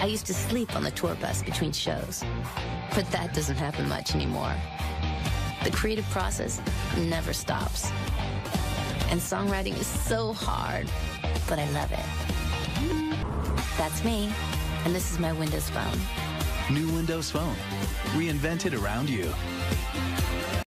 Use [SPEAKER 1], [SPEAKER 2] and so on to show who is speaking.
[SPEAKER 1] I used to sleep on the tour bus between shows. But that doesn't happen much anymore. The creative process never stops. And songwriting is so hard, but I love it. That's me, and this is my Windows Phone.
[SPEAKER 2] New Windows Phone. Reinvented around you.